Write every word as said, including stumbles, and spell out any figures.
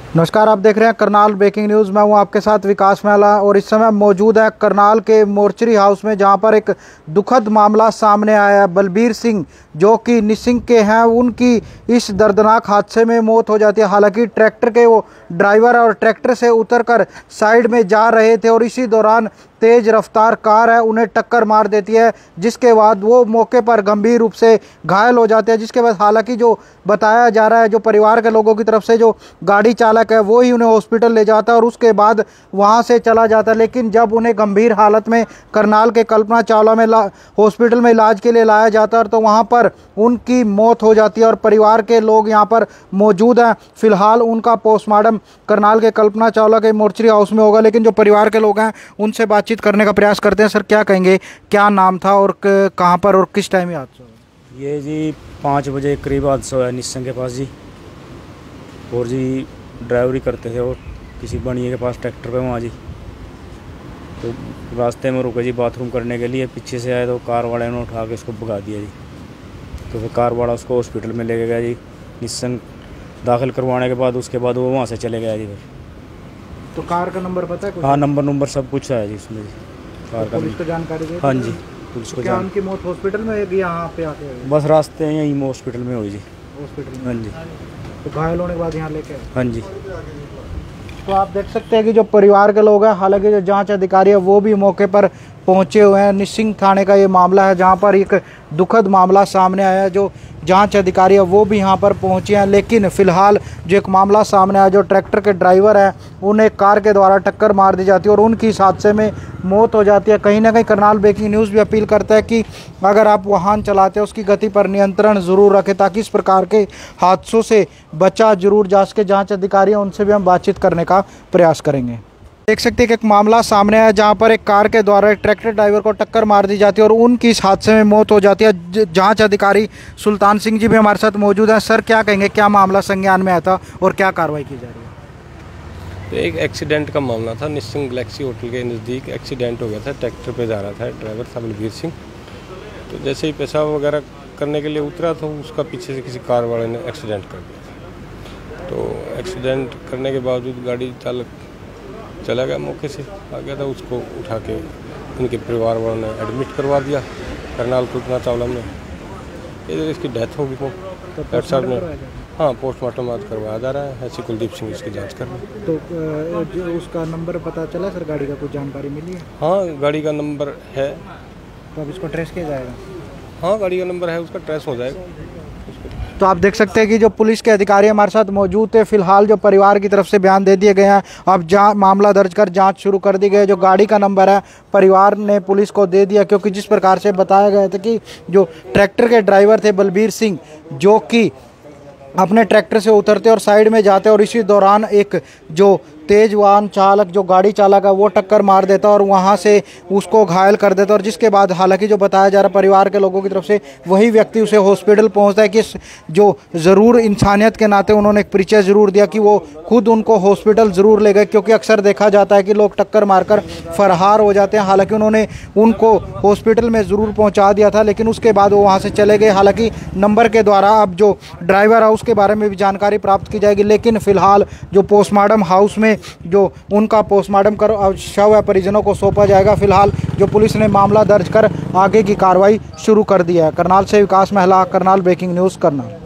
नमस्कार, आप देख रहे हैं करनाल ब्रेकिंग न्यूज़। मैं हूं आपके साथ विकास महला और इस समय मौजूद है करनाल के मोर्चरी हाउस में, जहां पर एक दुखद मामला सामने आया है। बलबीर सिंह जो कि निसिंग के हैं, उनकी इस दर्दनाक हादसे में मौत हो जाती है। हालांकि ट्रैक्टर के वो ड्राइवर और ट्रैक्टर से उतरकर साइड में जा रहे थे और इसी दौरान तेज रफ्तार कार है उन्हें टक्कर मार देती है, जिसके बाद वो मौके पर गंभीर रूप से घायल हो जाते हैं। जिसके बाद हालांकि जो बताया जा रहा है, जो परिवार के लोगों की तरफ से, जो गाड़ी चालक है वो ही उन्हें हॉस्पिटल ले जाता है और उसके बाद वहां से चला जाता है। लेकिन जब उन्हें गंभीर हालत में करनाल के कल्पना चावला में हॉस्पिटल में इलाज के लिए लाया जाता है तो वहां पर उनकी मौत हो जाती है और परिवार के लोग यहाँ पर मौजूद हैं। फिलहाल उनका पोस्टमार्टम करनाल के कल्पना चावला के मोर्चरी हाउस में होगा। लेकिन जो परिवार के लोग हैं उनसे बातचीत करने का प्रयास करते हैं। सर, क्या कहेंगे, क्या नाम था और कहां पर और किस टाइम हादसा हुआ? ये जी पाँच बजे करीब हादसा हुआ निस्संग के पास जी। और जी ड्राइवरी करते थे और किसी बनिए के पास ट्रैक्टर पे वहाँ जी। तो रास्ते में रुके जी बाथरूम करने के लिए, पीछे से आए तो कार वाले ने उठा के उसको भगा दिया जी। तो फिर कार वाला उसको हॉस्पिटल में लेके गया जी। निस्संग दाखिल करवाने के बाद उसके बाद वो वहाँ से चले गया जी। फिर तो कार का नंबर पता है? हाँ, नंबर नंबर सब कुछ है जी उसमें जी। कार तो पुलिस को जानकारी दी? हाँ जी, पुलिस को। क्या उनकी मौत हॉस्पिटल में है यहाँ पे आके? बस रास्ते हैं यहीं हॉस्पिटल में हुई जी। हॉस्पिटल में? हाँ जी। तो घायल होने के बाद यहाँ लेके? हाँ जी। तो आप देख सकते हैं कि जो परिवार के लोग हैं, हालांकि जो जांच अधिकारी है वो भी मौके पर पहुंचे हुए हैं। निसिंग थाने का ये मामला है जहां पर एक दुखद मामला सामने आया है। जो जांच अधिकारी है वो भी यहां पर पहुंचे हैं। लेकिन फिलहाल जो एक मामला सामने आया, जो ट्रैक्टर के ड्राइवर हैं उन्हें कार के द्वारा टक्कर मार दी जाती है और उनकी इस हादसे में मौत हो जाती है। कहीं ना कहीं करनाल ब्रेकिंग न्यूज़ भी अपील करता है कि अगर आप वाहन चलाते हैं उसकी गति पर नियंत्रण ज़रूर रखें, ताकि इस प्रकार के हादसों से बचा जरूर जा सके। जाँच अधिकारी हैं उनसे भी हम बातचीत करने का प्रयास करेंगे। देख सकते हैं कि एक मामला सामने आया जहां पर एक कार के द्वारा एक ट्रैक्टर ड्राइवर को टक्कर मार दी जाती है और उनकी इस हादसे में मौत हो जाती है। जांच अधिकारी सुल्तान सिंह जी भी हमारे साथ मौजूद हैं। सर, क्या कहेंगे, क्या मामला संज्ञान में आया था और क्या कार्रवाई की जा रही है? एक एक्सीडेंट का मामला था। निस्संग गैलेक्सी होटल के नज़दीक एक्सीडेंट हो गया था। ट्रैक्टर पे जा रहा था, ड्राइवर था बलबीर सिंह। तो जैसे ही पेशाब वगैरह करने के लिए उतरा तो उसका पीछे से किसी कार वाले ने एक्सीडेंट कर दिया। तो एक्सीडेंट करने के बावजूद गाड़ी चालक चला गया, मौके से आ गया था। उसको उठा के उनके परिवार वालों ने एडमिट करवा दिया करनाल कल्पना चावला में। इधर इसकी डेथ होगी। डॉक्टर साहब ने हाँ पोस्टमार्टम आज करवाया जा रहा है। ऐसी कुलदीप सिंह इसकी जांच कर रहे हैं। तो जो उसका नंबर पता चला सर? गाड़ी का कुछ जानकारी मिली है? हाँ, गाड़ी का नंबर है। तो अब इसको ट्रेस किया जाएगा? हाँ, गाड़ी का नंबर है, उसका ट्रेस हो जाएगा। तो आप देख सकते हैं कि जो पुलिस के अधिकारी हमारे साथ मौजूद थे। फिलहाल जो परिवार की तरफ से बयान दे दिए गए हैं। अब जा मामला दर्ज कर जांच शुरू कर दी गई है। जो गाड़ी का नंबर है परिवार ने पुलिस को दे दिया, क्योंकि जिस प्रकार से बताया गया था कि जो ट्रैक्टर के ड्राइवर थे बलबीर सिंह, जो कि अपने ट्रैक्टर से उतरते और साइड में जाते और इसी दौरान एक जो तेज वाहन चालक, जो गाड़ी चालक है, वो टक्कर मार देता और वहां से उसको घायल कर देता। और जिसके बाद हालांकि जो बताया जा रहा है परिवार के लोगों की तरफ से, वही व्यक्ति उसे हॉस्पिटल पहुंचता है कि जो ज़रूर इंसानियत के नाते उन्होंने एक परिचय ज़रूर दिया कि वो खुद उनको हॉस्पिटल ज़रूर ले गए, क्योंकि अक्सर देखा जाता है कि लोग टक्कर मारकर फरार हो जाते हैं। हालांकि उन्होंने उनको हॉस्पिटल में ज़रूर पहुँचा दिया था, लेकिन उसके बाद वो वहाँ से चले गए। हालाँकि नंबर के द्वारा अब जो ड्राइवर है उसके बारे में भी जानकारी प्राप्त की जाएगी। लेकिन फिलहाल जो पोस्टमार्टम हाउस में जो उनका पोस्टमार्टम कर शव है परिजनों को सौंपा जाएगा। फिलहाल जो पुलिस ने मामला दर्ज कर आगे की कार्रवाई शुरू कर दी है। करनाल से विकास महला, करनाल ब्रेकिंग न्यूज़, करनाल।